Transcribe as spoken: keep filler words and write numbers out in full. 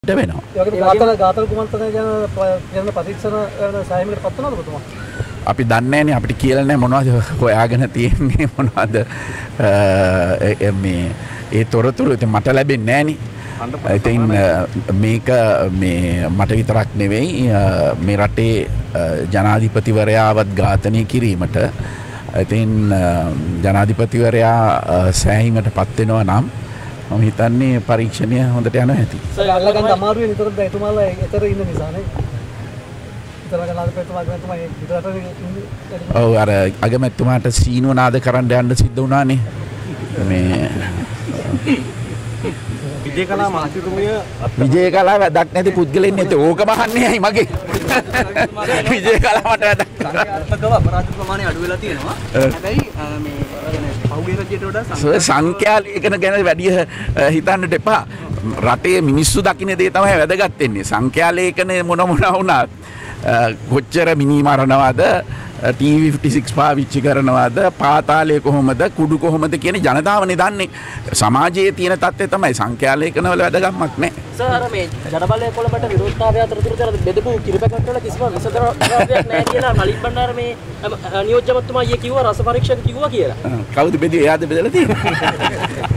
වෙනවා. ඒ වගේම ගාතල ගාතල කුමන්ත්‍රණය ගැන කියන පරීක්ෂණ වෙන සායමකට පත් වෙනවද ඔබතුමා? අපි දන්නේ නැහැනේ අපිට කියලා නැහැ මොනවද හොයාගෙන තියෙන්නේ මොනවද මේ ඒ තොරතුරු ඉතින් මට ලැබෙන්නේ නැහැනේ. ඉතින් මේක මේ මට විතරක් නෙවෙයි මේ රටේ ජනාධිපතිවරයාවත් ඝාතනය කිරීමට ඉතින් ජනාධිපතිවරයා සෑහීමට පත් වෙනවා නම් මම හිතන්නේ පරීක්ෂණය හොඳට යනවා ඇති. සර් අල්ලගන්න අමාරුයි නිතරම එතුමාලා ඒතර ඉන්න නිසානේ. ඔව් අර අගමැතිතුමාට සීනුව නාද කරන්න යන්න සිද්ධ වුණානේ. මේ විජේකලා මහත්මතුමිය විජේකලා වැඩක් නැති පුද්ගලෙන් නැති ඕක බහන්නේ ඇයි මගේ විජේකලා මට වැඩක් සංඛ්‍යාත්මකව අපරාධ ප්‍රමාණය අඩු වෙලා තියෙනවා. හැබැයි මේ පහුගිය රජයට වඩා සංඛ්‍යා ලේඛන ගැන වැඩි හිතන්නට එපා. රටේ මිනිස්සු දකින්න දේ තමයි වැදගත් වෙන්නේ. සංඛ්‍යා ලේඛන මොන මොන වුණත් කොච්චර මිනි මරනවාද ටී ෆිෆ්ටි සික්ස් පාවිච්චි කරනවාද පාතාලය කොහොමද කුඩු කොහොමද කියන ජනතාවනේ දන්නේ. සමාජයේ තියෙන තත්ත්වය තමයි සංඛ්‍යා ලේඛන වල වැදගත්මක් නැහැ. සර් අර මේ ජනබලය කොළඹට විරෝධතාවය අතරතුර තියෙන බෙදපු කිරිපැකට් වල කිසිම විසඳරාවක් නැහැ කියලා නලින් බණ්ඩාර මේ නියෝජ්‍යමතුමා ඊයේ කිව්වා රස පරීක්ෂක කිව්වා කියලා. කවුද බෙදුවේ? එයාද බෙදලා තියෙන්නේ?